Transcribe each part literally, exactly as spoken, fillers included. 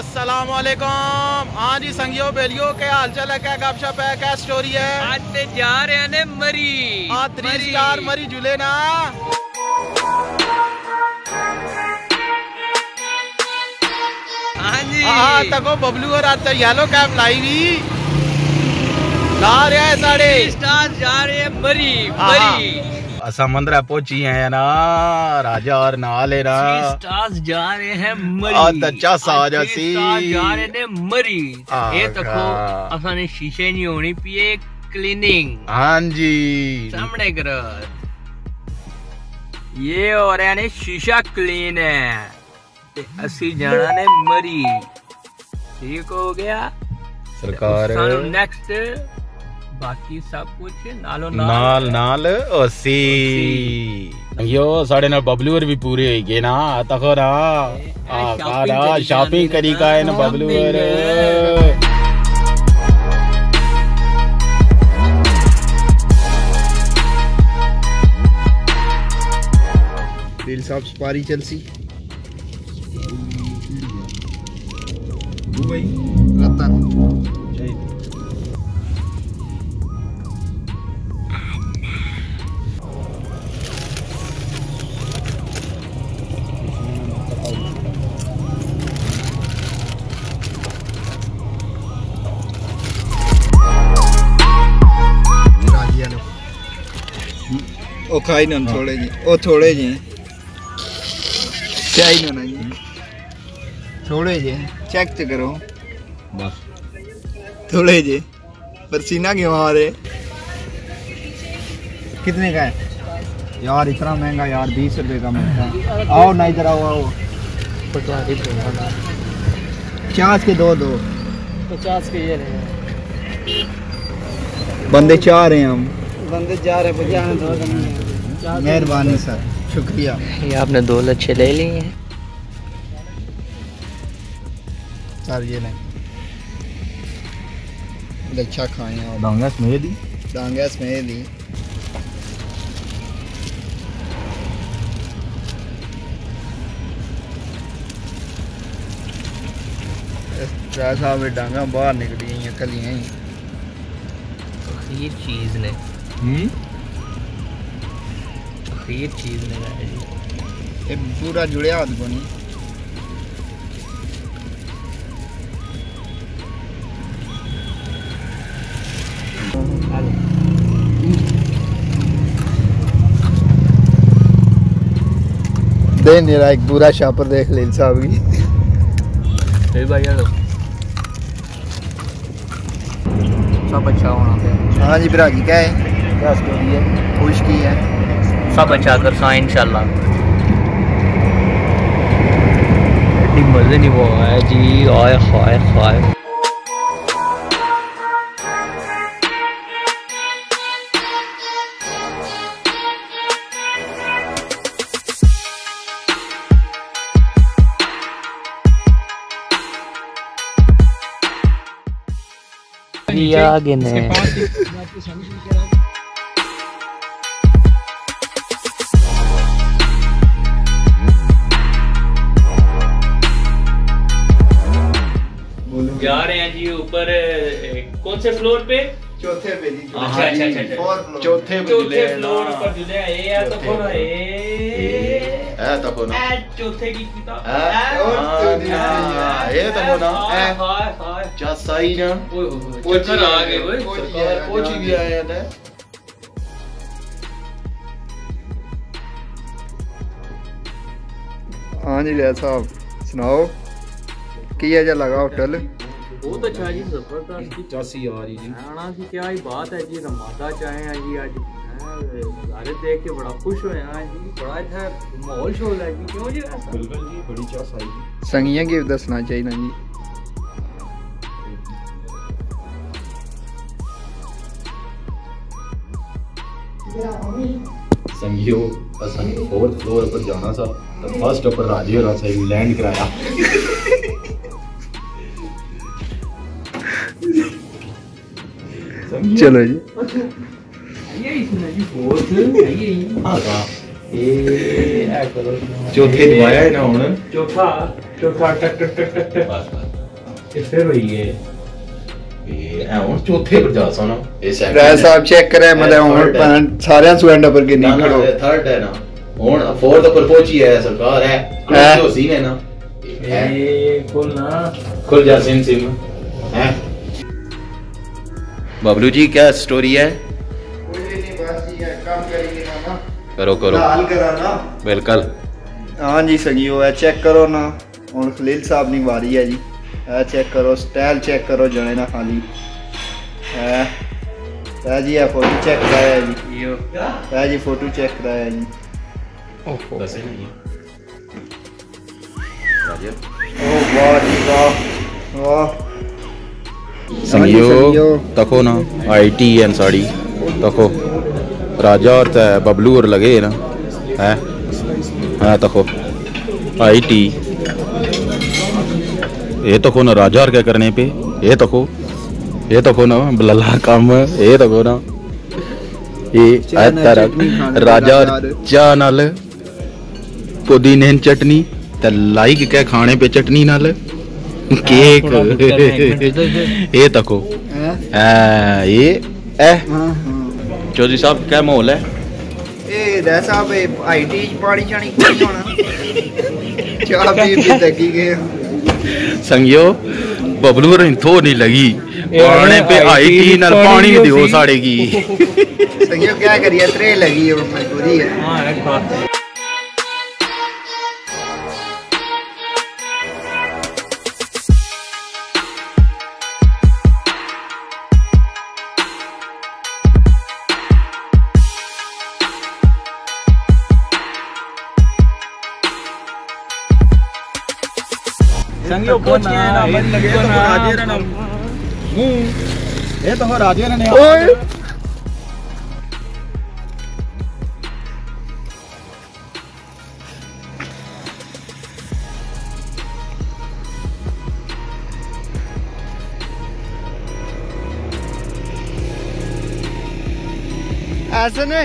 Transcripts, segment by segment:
अस्सलाम वालेकुम। हाँ जी संगियो बेलियो के हाल चाल है, क्या गपशप है, क्या स्टोरी है? आज ते जा रहे हैं ने मरी हाँ थ्री स्टार मरी झूले ना। हाँ जी हाँ तको बबलू और आज येलो कैप लाई हुई ला रहे हैं साढ़े स्टार जा रहे हैं मरी मरी समंदर पहुंची है ना राजा और नाल है ना। स्टार्स जा रहे हैं मरी अच्छा साजा सी जा रहे हैं मरी। ये तको असाने शीशे नहीं होनी पिए क्लीनिंग। हाँ जी सामने करो ये हो रहा ने शीशा क्लीन है ते असी जाना ने मरी। ठीक हो गया सरकार नेक्स्ट बाकी सब कुछ नालो नाल नाल ओसी यो साढ़े ना बबलू और भी पूरे हो गए ना तको ना आ शॉपिंग करी का है ना बबलू और दिल साहब सुपारी चलसी रतन ओ खाई ना थोड़े जी ओ थोड़े जी चाहिए ना जी थोड़े जी चेक तो करो बस थोड़े जी पसीना क्यों आ रहे? कितने का है यार इतना महंगा यार बीस रुपए का मिलता। आओ ना इधर आओ आओ पचास के दो दो पचास के ये रहे बंदे चाह रहे हैं हम बंदे जा रहे हैं। मेहरबानी सर शुक्रिया। ये आपने दो लच्छे ले लिए हैं सर ये नहीं लच्छा खाए हैं डांगस में दी डांगस में दी साहब डांगा बाहर निकली हैं कलियां ही ये चीज ने हम्म ये चीज ने जी ये पूरा जुड़िया हाथ को नहीं दे मेरा एक पूरा शापर देख ले साहब की फिर भाई यार सब अच्छा होना चाहिए। हाँ जी भरा जी क्या है क्या स्टोरी है खुश की है सब अच्छा कर सा इंशाल्लाह। इतनी मजे नहीं वो है जी आए खाए खाए आगे ने जा रहे हैं जी ऊपर कौन से फ्लोर पे? चौथे पे जी। अच्छा अच्छा अच्छा चौथे पे चौथे फ्लोर पर जुले हैं। ये है तो कौन है? है तो कौन है? चौथे की किताब ये तो कौन है? हाय हाय जा सही ना चक्कर आ गए भाई सरकार पहुंच भी आया था। हाँ जी लिया साहब सुनाओ किया जा लगा होटल? बहुत अच्छा जी जबरदस्त चासी आ रही जी खाना की क्या ही बात है जी। रमादा चाहे हैं जी आज नज़ारे देख के बड़ा खुश हुए हैं जी। बड़ा अच्छा माहौल शोल है जी। क्यों जी ऐसा? बिल्कुल जी बड़ी चास आई जी। संगिया की दसना चाहिए ना जी। संगियो असन फोर्थ फ्लोर पर जाना था तो फर्स्ट ऊपर राजी होना चाहिए लैंड कराया। चलो जी चौथे दबाया है ना हुण चौथा चौथा टक टक टक टक फिर हुई है ये ਹੁਣ ਚੌਥੇ ਪਰ ਜਾ ਸੋਨਾ ਇਹ ਸੈਕਿੰਡ ਰਾਜ ਸਾਹਿਬ ਚੈੱਕ ਕਰੇ ਮਤਲਬ ਹੁਣ ਸਾਰਿਆਂ ਨੂੰ ਐਂਡ ਪਰ ਕਿੰਨੀ ਖੜੋ ਥਰਡ ਹੈ ਨਾ ਹੁਣ फोर्थ पर पहुंची है सरकार है तो सीन है ना ये खुल ना खुल जा सिम सिम है बबलू जी क्या स्टोरी है कोई नहीं बस ये काम करेंगे ना करो करो हाल करा ना बिल्कुल हां जी सगियो है चेक करो ना और खलील साहब नी वारी है जी है चेक करो स्टाइल चेक करो जने ना खाली है है जी ये फोटो चेक कराया है जी यो है जी फोटो चेक कराया है जी ओहो बस नहीं राजा ओ वाह जी वाह वाह संगियो तको ना आईटी एंड साड़ी तको राजा और बबलू और लगे ना है हाँ तको आईटी ये तो को ना राजा और क्या करने पे ये तो को ये तो को ना बल्ला काम ये तो को ना ये राजा और चा नाल पुदीने चटनी ते लाइक क्या खाने पे चटनी नाल केक ये तो को ये ए चौधरी साहब क्या माहौल है ए रे साहब आईटी पानी छानी कोई होना चाह पी पी तकी गए संगियो बबलू रे थो नहीं लगी पानी पे आईटी नाल पानी दियो साड़े की संगियो क्या करिए त्रे लगी है मजबूरी है हां एक बात संगियो पहुंच गए ना मन लगे तो राजे रे ना मुंह ये तो राजे रे ने ओए ऐसे ने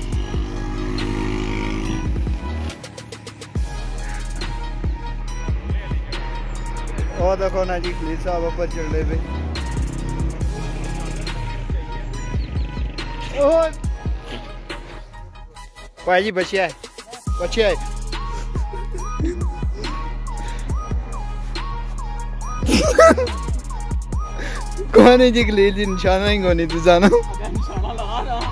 और देखो ना जी खलील साहब ऊपर चढ़ रहे पे भाई जी बचिया है बचिया है कौन है जी खलील जी निशाना ही कौन है तू जाना निशाना लगा रहा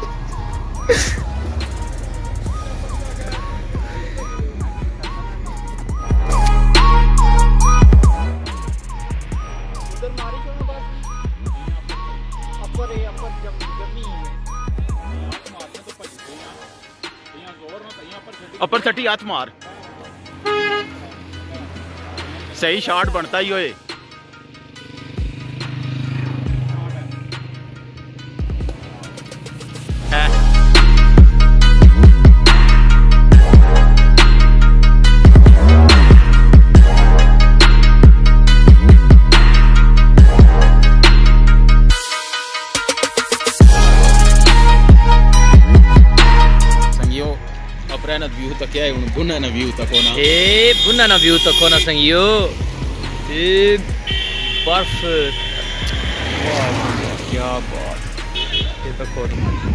अपर छठी हाथ मार सही शॉट बनता ही होए अपना व्यू तक क्या है बुना ना व्यू तक होना ए बुना ना व्यू तक होना संगियो ए बर्फ क्या बात ये तक हो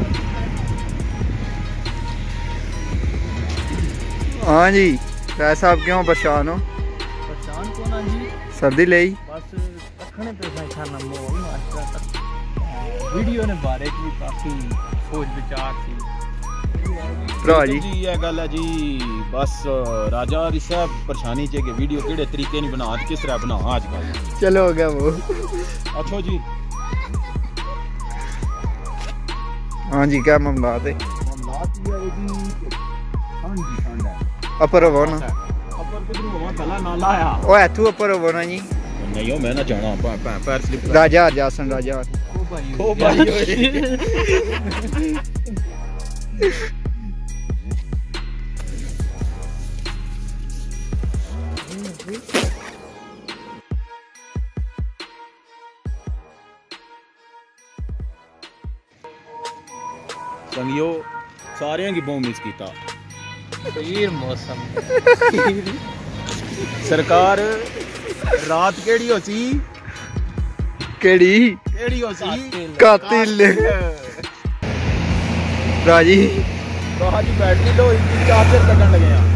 हाँ जी कैसा आप क्यों परेशान हो परेशान कौन है जी सर्दी ले बस रखने पे खाना मोल मास्टर वीडियो ने बारे की काफी सोच विचार थी जी ये गल है जी बस राजा और इस परेशानी चाहिए वीडियो केड़े तरीके नहीं बना किस तरह बना आजकल चलो हो गया वो अच्छा जी हाँ जी क्या मामलात है मामलात ये है जी ठंड जी ठंड है अपर वो ना अपर किधर वो गला ना लाया ओए तू अपर वो ना जी नहीं हो मैं ना जाना पैर स्लिप राजा जासन राजा ओ भाई ओ भाई संगियो सारे की बहुत मिस किया फिर मौसम सरकार रात केड़ी हो सी केड़ी केड़ी हो सी कातिल राजी तो हाजी बैटरी लो इनकी चार्जर कटन लगे हैं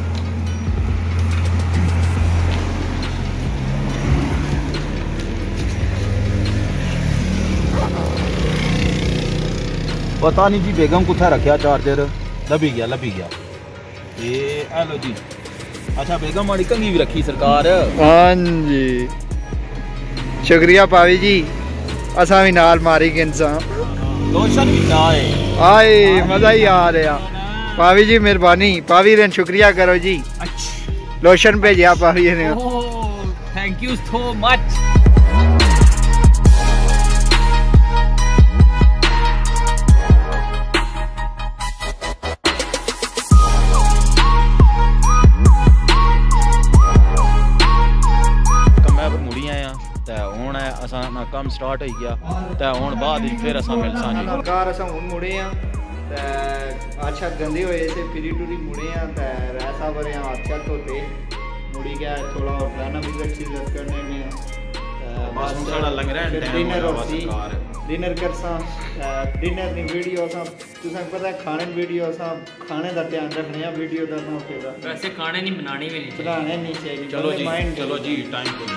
पता नहीं जी बेगम कुत्थे रखा चार्जर लभी गया लभी गया ये हेलो जी अच्छा बेगम माड़ी कंगी भी रखी सरकार हाँ जी शुक्रिया पावी जी असा भी नाल मारी के इंसान लोशन भी ना है आए मजा ही आ रहा पावी जी मेहरबानी पावी रेन शुक्रिया करो जी अच्छा लोशन भेजा पावी ने थैंक यू सो मच काम स्टार्ट हो गया ते हुन बाद फिर असा मिलसां जी कार असा हुन मुड़े आ ते अच्छा गंदे होए से फिरी टूरी मुड़े आ ते ऐसा बरे हाथ धोते मुड़ी गया थोड़ा और रहना भी अच्छी इज्जत करने में बस सारा लग रहा है डिनर होसी डिनर करसा डिनर नी वीडियो सा तुसा पता है खाने वीडियो सा खाने दा ध्यान रखने आ वीडियो दा ना फेरा वैसे खाने नहीं बनानी भी नहीं बनाने नहीं चाहिए चलो जी चलो जी टाइम को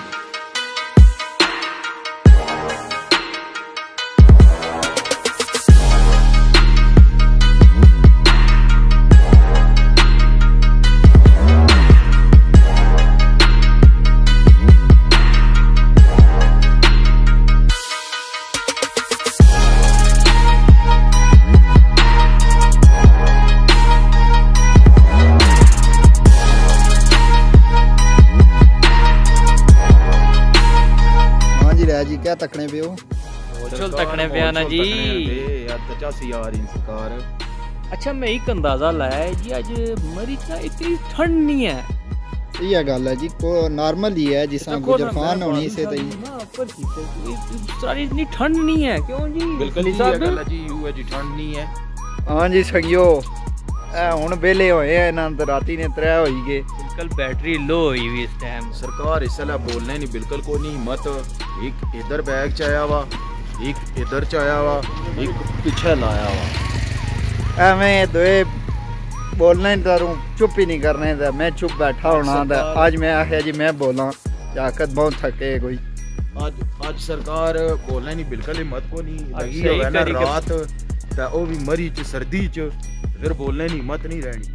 जी क्या तकने पे हो चल तकने पे आना जी यार पचासी यार सरकार अच्छा मैं एक अंदाजा लाया है जी आज मरी का इतनी ठंड नहीं है ये गल है जी को नॉर्मल ही है जिस गुजरफान होनी से तई सारी इतनी ठंड नहीं है क्यों जी बिल्कुल ये गल है जी यू है जी ठंड नहीं है हां जी सगियो ए हुन बेले होए हैं ना राती ने त्रै होई गए बिल्कुल बैटरी लो हुई हुई इस टाइम सरकार इसला बोलने नहीं बिल्कुल कोई नहीं हिम्मत एक इधर बैग च आया वा एक इधर च आया वा एक पीछे लाया वा एवें दोए बोलना ही तारू चुप ही नहीं करने दा मैं चुप बैठा होना दा आज मैं आखिया जी मैं बोला ताकत बहुत थके कोई आज आज सरकार बोलने नहीं बिल्कुल हिम्मत को नहीं लगी होवे ना रात ता ओ भी मरी च सर्दी च फिर बोलने नहीं हिम्मत नहीं रहनी।